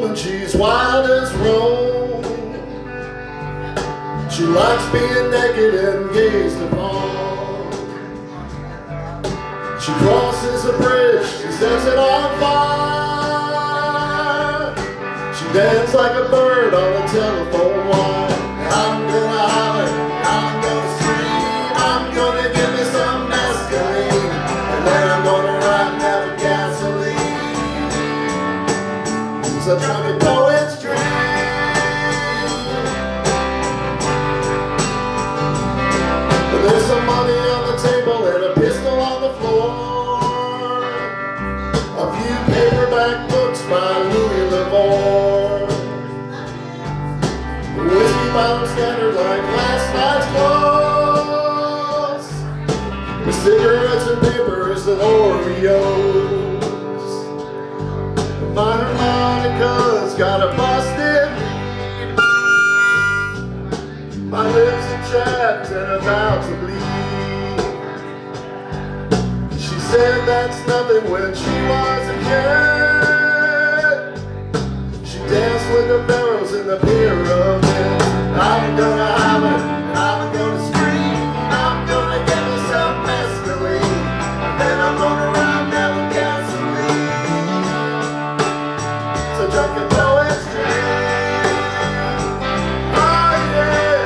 when she's wild as Rome. She likes being naked and gazed upon. She crosses a bridge, she sets it on fire. She dances like a bird on a telephone wire. I'm gonna holler, I'm gonna scream, I'm gonna give me some mescaline, and then I'm gonna ride out with gasoline. It's a drunken poet's dream. But there's some money on the table and a pistol on the floor. A few paperback books by Louis L'Amour. Whiskey bottles scattered like last night's clothes. The cigarettes and papers and Oreos. My harmonica's got a busted reed. My lips are chapped and about to bleed. She said that's nothing when she was a kid. She danced with the barrels in the pyramid. I'm gonna holler, I'm gonna scream, I'm gonna get me some mescaline, and then I'm gonna ride down with gasoline. It's a drunken poet's dream. Oh yeah.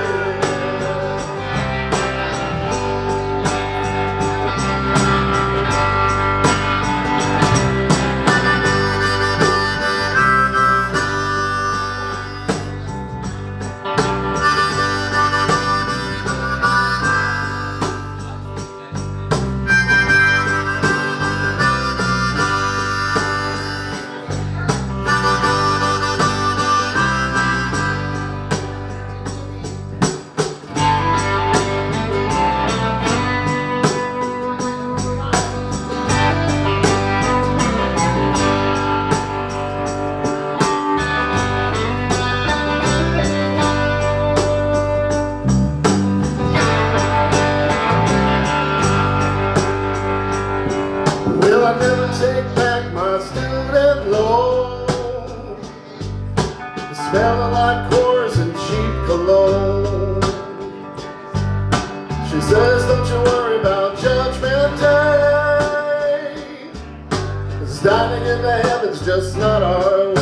Will I never take back my student loan? The smell of like cores and cheap cologne. She says, don't you worry about Judgment Day, 'cause diving into heaven's just not our